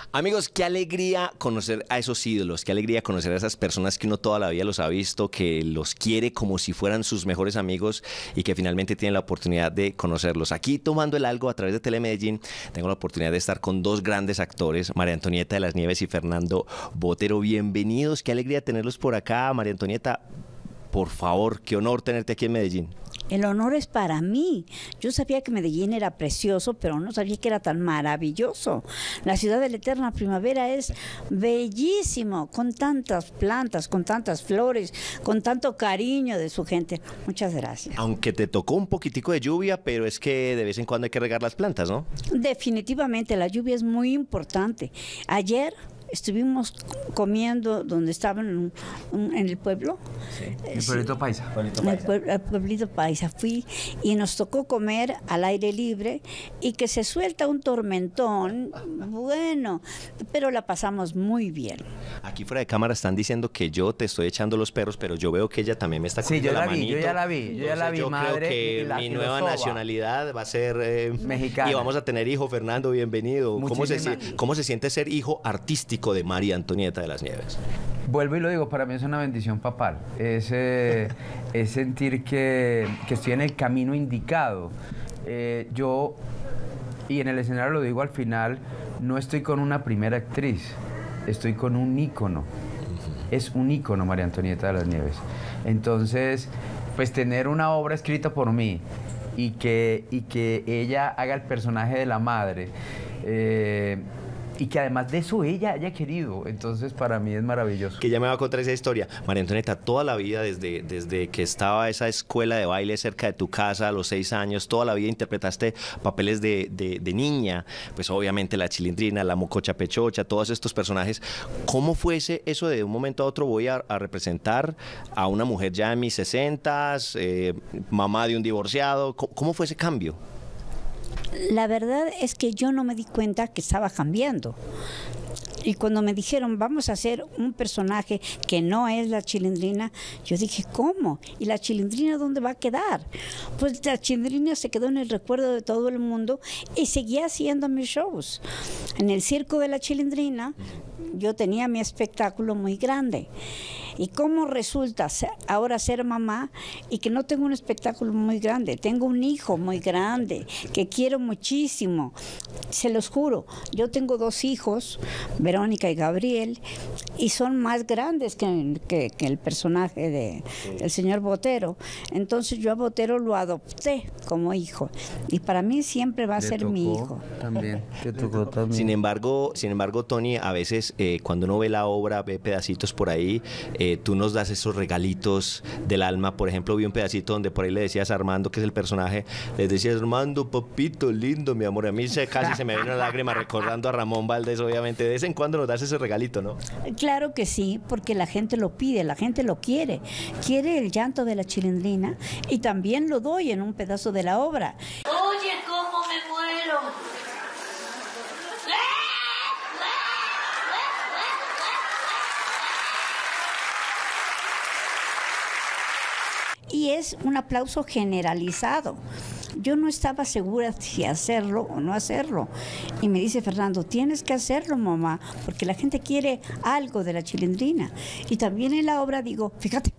Amigos, qué alegría conocer a esos ídolos, qué alegría conocer a esas personas que uno toda la vida los ha visto, que los quiere como si fueran sus mejores amigos y que finalmente tienen la oportunidad de conocerlos. Aquí tomando el algo a través de Telemedellín, tengo la oportunidad de estar con dos grandes actores, María Antonieta de las Nieves y Fernando Botero. Bienvenidos, qué alegría tenerlos por acá. María Antonieta, por favor, qué honor tenerte aquí en Medellín. El honor es para mí. Yo sabía que Medellín era precioso, pero no sabía que era tan maravilloso. La ciudad de la eterna primavera es bellísimo, con tantas plantas, con tantas flores, con tanto cariño de su gente. Muchas gracias. Aunque te tocó un poquitico de lluvia, pero es que de vez en cuando hay que regar las plantas, ¿no? Definitivamente, la lluvia es muy importante. Ayer estuvimos comiendo donde estaban en el pueblo. Sí. El pueblito paisa. El pueblito paisa. Fui y nos tocó comer al aire libre y que se suelta un tormentón, bueno, pero la pasamos muy bien. Aquí fuera de cámara están diciendo que yo te estoy echando los perros, pero yo veo que ella también me está cogiendo la manito. Yo ya la vi, yo madre. Creo que mi nueva nacionalidad va a ser mexicana. Y vamos a tener hijo. Fernando, bienvenido. ¿Cómo se siente ser hijo artístico de María Antonieta de las Nieves? Vuelvo y lo digo, para mí es una bendición papal, es sentir que estoy en el camino indicado. Yo, y en el escenario lo digo al final, no estoy con una primera actriz, estoy con un ícono. Es un ícono María Antonieta de las Nieves. Entonces, pues tener una obra escrita por mí y que ella haga el personaje de la madre, y que además de eso ella haya querido, entonces para mí es maravilloso. Que ya me va a contar esa historia. María Antonieta, toda la vida, desde que estaba esa escuela de baile cerca de tu casa a los 6 años, toda la vida interpretaste papeles de niña, pues obviamente la Chilindrina, la Mococha Pechocha, todos estos personajes. ¿Cómo fuese eso de un momento a otro voy a representar a una mujer ya en mis 60s, mamá de un divorciado? ¿Cómo fue ese cambio? La verdad es que yo no me di cuenta que estaba cambiando. Y cuando me dijeron, vamos a hacer un personaje que no es la Chilindrina, yo dije, ¿cómo? ¿Y la Chilindrina dónde va a quedar? Pues la Chilindrina se quedó en el recuerdo de todo el mundo y seguía haciendo mis shows. En el circo de la Chilindrina yo tenía mi espectáculo muy grande. ¿Y cómo resulta ahora ser mamá y que no tengo un espectáculo muy grande? Tengo un hijo muy grande que quiero muchísimo. Se los juro, yo tengo 2 hijos, Verónica y Gabriel, y son más grandes que el personaje del señor Botero. Entonces yo a Botero lo adopté como hijo y para mí siempre va a ser mi hijo. También, te tocó también. Sin embargo, Tony, a veces cuando uno ve la obra, ve pedacitos por ahí, tú nos das esos regalitos del alma. Por ejemplo, vi un pedacito donde por ahí le decías a Armando, que es el personaje, le decías, Armando, papito lindo, mi amor. A mí casi se me viene una lágrima recordando a Ramón Valdés, obviamente. De vez en cuando nos das ese regalito, ¿no? Claro que sí, porque la gente lo pide, la gente lo quiere. Quiere el llanto de la Chilindrina y también lo doy en un pedazo de la obra. Oye, ¿cómo me muero? Y es un aplauso generalizado. Yo no estaba segura si hacerlo o no hacerlo. Y me dice Fernando, tienes que hacerlo, mamá, porque la gente quiere algo de la Chilindrina. Y también en la obra digo, fíjate.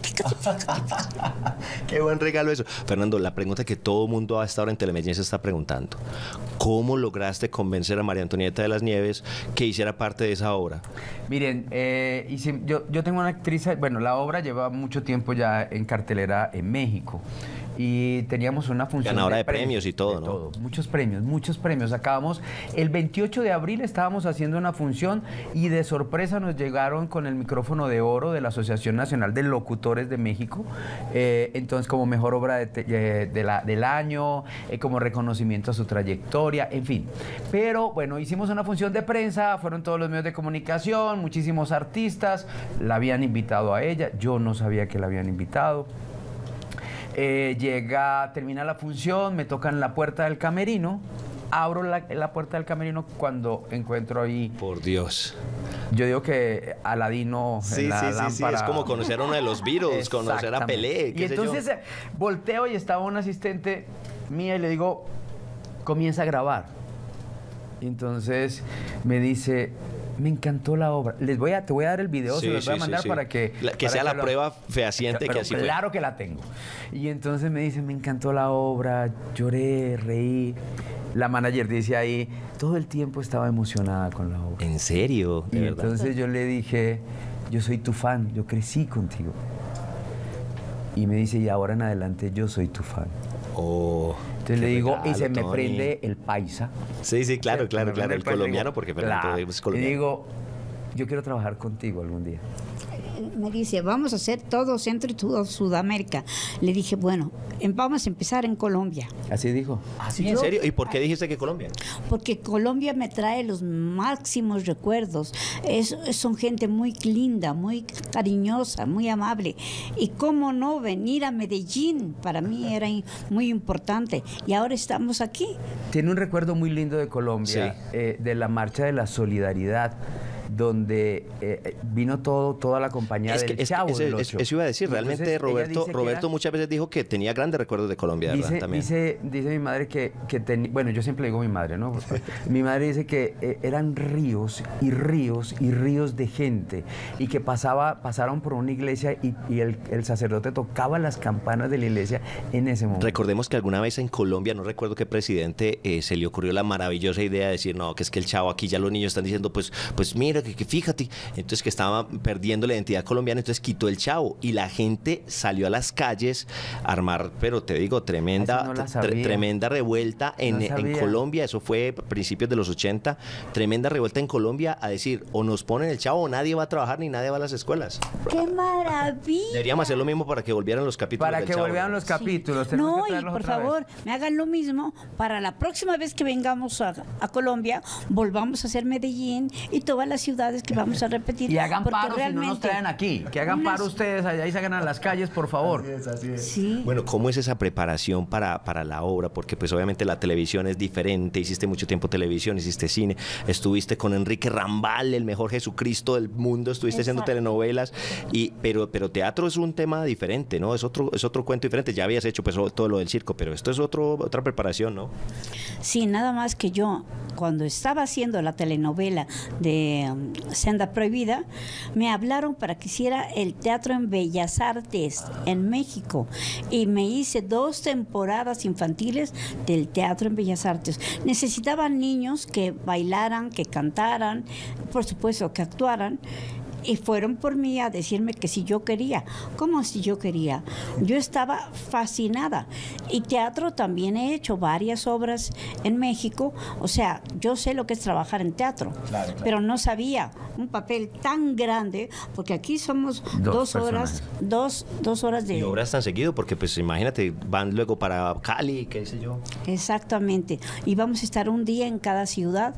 Qué buen regalo eso. Fernando, la pregunta que todo mundo hasta ahora en Telemedellín se está preguntando, ¿cómo lograste convencer a María Antonieta de las Nieves que hiciera parte de esa obra? Miren, yo tengo una actriz, bueno, la obra lleva mucho tiempo ya en cartelera en México. Y teníamos una función ganadora de premios y todo, ¿no? Todo. Muchos premios. Acabamos, el 28 de abril estábamos haciendo una función y de sorpresa nos llegaron con el micrófono de oro de la Asociación Nacional de Locutores de México. Entonces, como mejor obra del año, como reconocimiento a su trayectoria, en fin. Pero bueno, hicimos una función de prensa, fueron todos los medios de comunicación, muchísimos artistas, la habían invitado a ella, yo no sabía que la habían invitado. Termina la función, me tocan la puerta del camerino, abro la puerta del camerino cuando encuentro ahí... Por Dios. Yo digo que Aladino en la lámpara. Sí, es como conocer a uno de los Beatles, conocer a Pelé, y entonces volteo y estaba un asistente mía y le digo, comienza a grabar. Y entonces me dice, me encantó la obra. Te voy a dar el video, se los voy a mandar para que... Que sea la prueba fehaciente que así fue. Claro que la tengo. Y entonces me dice, me encantó la obra, lloré, reí. La manager dice ahí, todo el tiempo estaba emocionada con la obra. ¿En serio? ¿De verdad? Entonces yo le dije, yo soy tu fan, yo crecí contigo. Y me dice, y ahora en adelante yo soy tu fan. Oh, entonces le digo, regalo, y se me Tony. prende el paisa. Sí, claro, el El colombiano, porque Fernando es colombiano. Y digo, yo quiero trabajar contigo algún día. Me dice, vamos a hacer todo Centro y todo Sudamérica. Le dije, bueno, vamos a empezar en Colombia. Así dijo. ¿Sí? ¿En serio? ¿Y por qué dijiste que Colombia? Porque Colombia me trae los máximos recuerdos. Son gente muy linda, muy cariñosa, muy amable. Y cómo no venir a Medellín, para mí era muy importante. Y ahora estamos aquí. Tiene un recuerdo muy lindo de Colombia, de la Marcha de la Solidaridad, donde vino toda la compañía del Chavo del Ocho. Eso iba a decir, realmente entonces, Roberto muchas veces dijo que tenía grandes recuerdos de Colombia, ¿verdad? También. Dice mi madre bueno, yo siempre digo mi madre, ¿no? Mi madre dice que eran ríos y ríos y ríos de gente, y que pasaron por una iglesia y el sacerdote tocaba las campanas de la iglesia en ese momento. Recordemos que alguna vez en Colombia, no recuerdo qué presidente, se le ocurrió la maravillosa idea de decir, no, que es que el Chavo aquí ya los niños están diciendo, pues mira, que fíjate, entonces que estaba perdiendo la identidad colombiana, entonces quitó el Chavo y la gente salió a las calles a armar, pero te digo, tremenda revuelta en Colombia. Eso fue a principios de los 80, tremenda revuelta en Colombia a decir, o nos ponen el Chavo o nadie va a trabajar ni nadie va a las escuelas. ¡Qué maravilla! Deberíamos hacer lo mismo para que volvieran los capítulos Para del que Chavo. volvieran los capítulos. Sí. No, y por favor, me hagan lo mismo para la próxima vez que vengamos a Colombia, volvamos a hacer Medellín y todas las ciudades que vamos a repetir. Y hagan paro realmente, si no nos traen aquí. Que hagan paro ustedes allá y salgan a las calles, por favor. Así es. Sí. Bueno, ¿cómo es esa preparación para la obra? Porque pues obviamente la televisión es diferente, hiciste mucho tiempo televisión, hiciste cine, estuviste con Enrique Rambal, el mejor Jesucristo del mundo, estuviste haciendo telenovelas, pero teatro es un tema diferente, ¿no? Es otro cuento diferente. Ya habías hecho pues todo lo del circo, pero esto es otra preparación, ¿no? Sí, nada más que yo, cuando estaba haciendo la telenovela de Senda Prohibida, me hablaron para que hiciera el teatro en Bellas Artes en México y me hice 2 temporadas infantiles del teatro en Bellas Artes. Necesitaban niños que bailaran, que cantaran, por supuesto que actuaran. Y fueron por mí a decirme que si yo quería. ¿Cómo si yo quería? Yo estaba fascinada. Y teatro también he hecho varias obras en México. O sea, yo sé lo que es trabajar en teatro. Claro. Pero no sabía un papel tan grande, porque aquí somos 2 horas, dos horas de... Y obras tan seguido, porque pues imagínate, van luego para Cali, qué sé yo. Exactamente. Y vamos a estar un día en cada ciudad.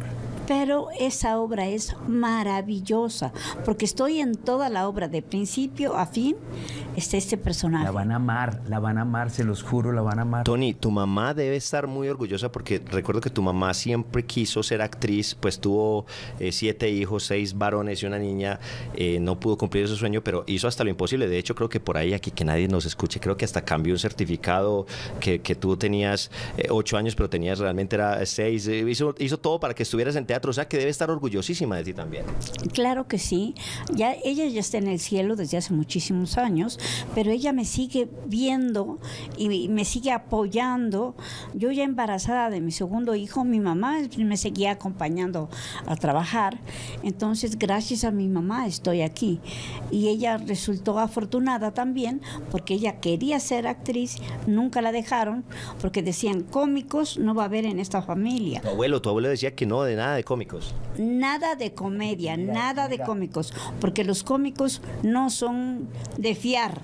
Pero esa obra es maravillosa, porque estoy en toda la obra, de principio a fin, está este personaje. La van a amar, se los juro, la van a amar. Tony, tu mamá debe estar muy orgullosa, porque recuerdo que tu mamá siempre quiso ser actriz, pues tuvo 7 hijos, 6 varones y una niña, no pudo cumplir ese sueño, pero hizo hasta lo imposible. De hecho, creo que por ahí, aquí que nadie nos escuche, creo que hasta cambió un certificado que tú tenías 8 años, pero tenías realmente era 6, hizo todo para que estuvieras en teatro. O sea, que debe estar orgullosísima de ti también. Claro que sí. Ella ya está en el cielo desde hace muchísimos años, pero ella me sigue viendo y me sigue apoyando. Yo ya embarazada de mi segundo hijo, mi mamá me seguía acompañando a trabajar. Entonces, gracias a mi mamá estoy aquí. Y ella resultó afortunada también, porque ella quería ser actriz, nunca la dejaron, porque decían, cómicos no va a haber en esta familia. Tu abuelo decía que no, de nada de cómicos. Nada de comedia, nada de cómicos, porque los cómicos no son de fiar.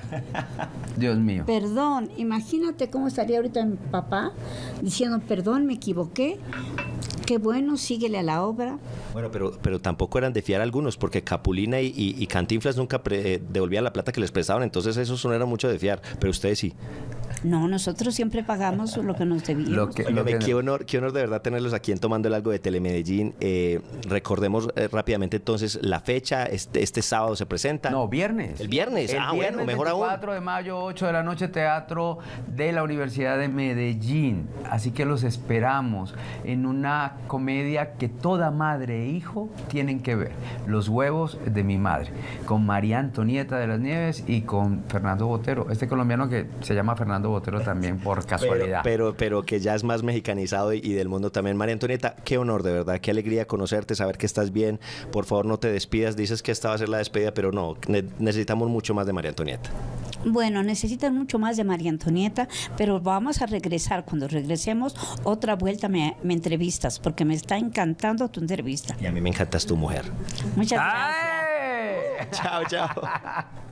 Dios mío. Perdón, imagínate cómo estaría ahorita mi papá diciendo, perdón, me equivoqué. Qué bueno, síguele a la obra. Bueno, pero tampoco eran de fiar algunos, porque Capulina y Cantinflas nunca devolvían la plata que les prestaban, entonces esos no eran mucho de fiar, pero ustedes sí. No, nosotros siempre pagamos lo que nos debíamos. Óigame, qué honor de verdad tenerlos aquí en Tomando el Algo de Telemedellín. Recordemos rápidamente entonces la fecha. Este sábado se presenta. No, viernes. El viernes. Viernes, Mejor 24 aún. de mayo, 8 de la noche, Teatro de la Universidad de Medellín. Así que los esperamos en una comedia que toda madre e hijo tienen que ver. Los huevos de mi madre. Con María Antonieta de las Nieves y con Fernando Botero. Este colombiano que se llama Fernando Botero también por casualidad. Pero que ya es más mexicanizado y del mundo también. María Antonieta, qué honor, de verdad, qué alegría conocerte, saber que estás bien. Por favor, no te despidas. Dices que esta va a ser la despedida, pero no, necesitamos mucho más de María Antonieta. Bueno, necesitan mucho más de María Antonieta, pero vamos a regresar. Cuando regresemos, otra vuelta me entrevistas, porque me está encantando tu entrevista. Y a mí me encantas tu mujer. Muchas ¡Ay! gracias. Chao, chao.